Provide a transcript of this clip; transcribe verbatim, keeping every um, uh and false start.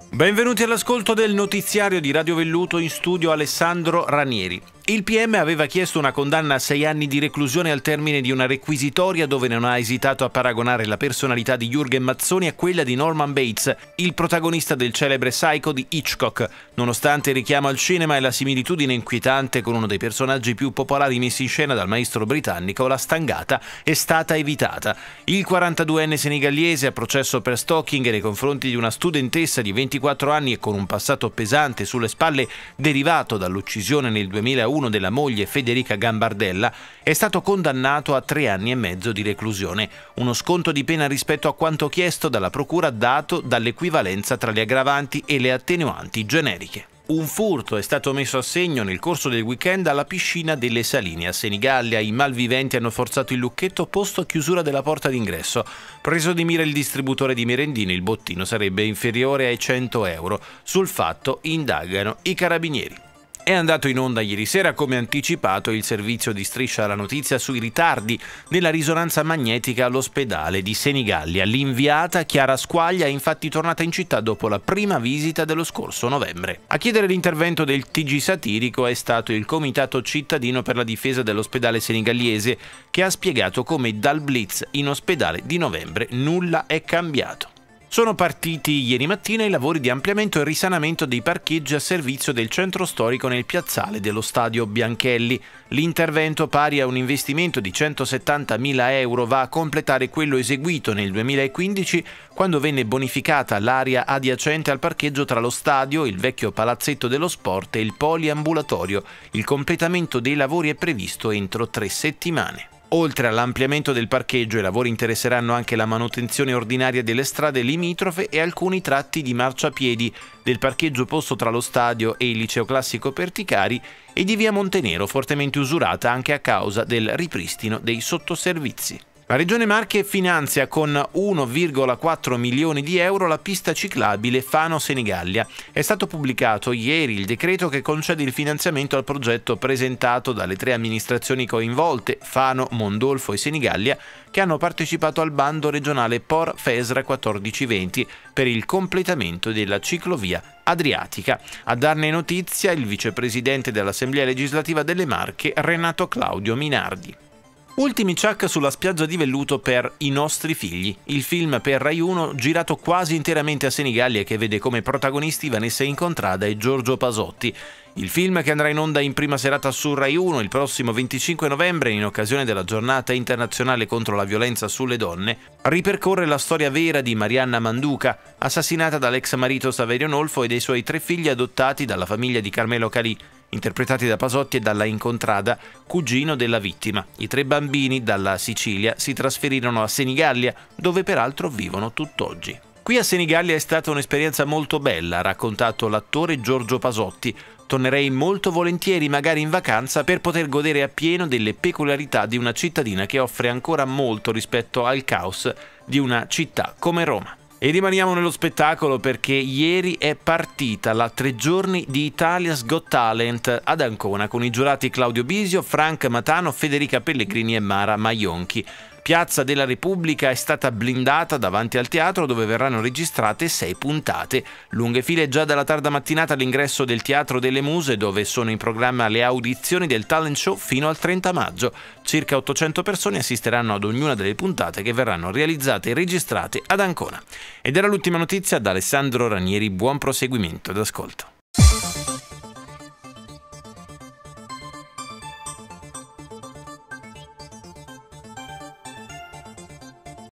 Benvenuti all'ascolto del notiziario di Radio Velluto, in studio Alessandro Ranieri. Il P M aveva chiesto una condanna a sei anni di reclusione al termine di una requisitoria dove non ha esitato a paragonare la personalità di Jürgen Mazzoni a quella di Norman Bates, il protagonista del celebre Psycho di Hitchcock, nonostante il richiamo al cinema e la similitudine inquietante con uno dei personaggi più popolari messi in scena dal maestro britannico. La stangata è stata evitata. Il quarantaduenne senegallese a processo per stalking nei confronti di una studentessa di ventiquattro anni e con un passato pesante sulle spalle derivato dall'uccisione nel duemilauno della moglie Federica Gambardella, è stato condannato a tre anni e mezzo di reclusione, uno sconto di pena rispetto a quanto chiesto dalla procura dato dall'equivalenza tra le aggravanti e le attenuanti generiche. Un furto è stato messo a segno nel corso del weekend alla piscina delle Saline a Senigallia. I malviventi hanno forzato il lucchetto posto a chiusura della porta d'ingresso. Preso di mira il distributore di merendine, il bottino sarebbe inferiore ai cento euro. Sul fatto indagano i carabinieri. È andato in onda ieri sera, come anticipato, il servizio di Striscia la Notizia sui ritardi nella risonanza magnetica all'ospedale di Senigallia. L'inviata Chiara Squaglia è infatti tornata in città dopo la prima visita dello scorso novembre. A chiedere l'intervento del T G satirico è stato il Comitato Cittadino per la Difesa dell'ospedale senegallese, che ha spiegato come dal blitz in ospedale di novembre nulla è cambiato. Sono partiti ieri mattina i lavori di ampliamento e risanamento dei parcheggi a servizio del centro storico nel piazzale dello stadio Bianchelli. L'intervento, pari a un investimento di centosettantamila euro, va a completare quello eseguito nel duemilaquindici, quando venne bonificata l'area adiacente al parcheggio tra lo stadio, il vecchio palazzetto dello sport e il poliambulatorio. Il completamento dei lavori è previsto entro tre settimane. Oltre all'ampliamento del parcheggio, i lavori interesseranno anche la manutenzione ordinaria delle strade limitrofe e alcuni tratti di marciapiedi del parcheggio posto tra lo stadio e il liceo classico Perticari e di via Montenero, fortemente usurata anche a causa del ripristino dei sottoservizi. La Regione Marche finanzia con uno virgola quattro milioni di euro la pista ciclabile Fano-Senigallia. È stato pubblicato ieri il decreto che concede il finanziamento al progetto presentato dalle tre amministrazioni coinvolte, Fano, Mondolfo e Senigallia, che hanno partecipato al bando regionale P O R Fesra quattordici venti per il completamento della ciclovia adriatica. A darne notizia il vicepresidente dell'Assemblea legislativa delle Marche, Renato Claudio Minardi. Ultimi ciak sulla spiaggia di Velluto per I nostri figli, il film per Rai uno girato quasi interamente a Senigallia, che vede come protagonisti Vanessa Incontrada e Giorgio Pasotti. Il film, che andrà in onda in prima serata su Rai uno il prossimo venticinque novembre in occasione della giornata internazionale contro la violenza sulle donne, ripercorre la storia vera di Marianna Manduca, assassinata dall'ex marito Saverio Nolfo e dei suoi tre figli adottati dalla famiglia di Carmelo Calì, interpretati da Pasotti e dalla Incontrada, cugino della vittima. I tre bambini dalla Sicilia si trasferirono a Senigallia, dove peraltro vivono tutt'oggi. Qui a Senigallia è stata un'esperienza molto bella, ha raccontato l'attore Giorgio Pasotti. Tornerei molto volentieri, magari in vacanza, per poter godere appieno delle peculiarità di una cittadina che offre ancora molto rispetto al caos di una città come Roma. E rimaniamo nello spettacolo, perché ieri è partita la tre giorni di Italia's Got Talent ad Ancona con i giurati Claudio Bisio, Frank Matano, Federica Pellegrini e Mara Maionchi. Piazza della Repubblica è stata blindata davanti al teatro, dove verranno registrate sei puntate. Lunghe file già dalla tarda mattinata all'ingresso del Teatro delle Muse, dove sono in programma le audizioni del talent show fino al trenta maggio. Circa ottocento persone assisteranno ad ognuna delle puntate, che verranno realizzate e registrate ad Ancona. Ed era l'ultima notizia da Alessandro Ranieri. Buon proseguimento d'ascolto.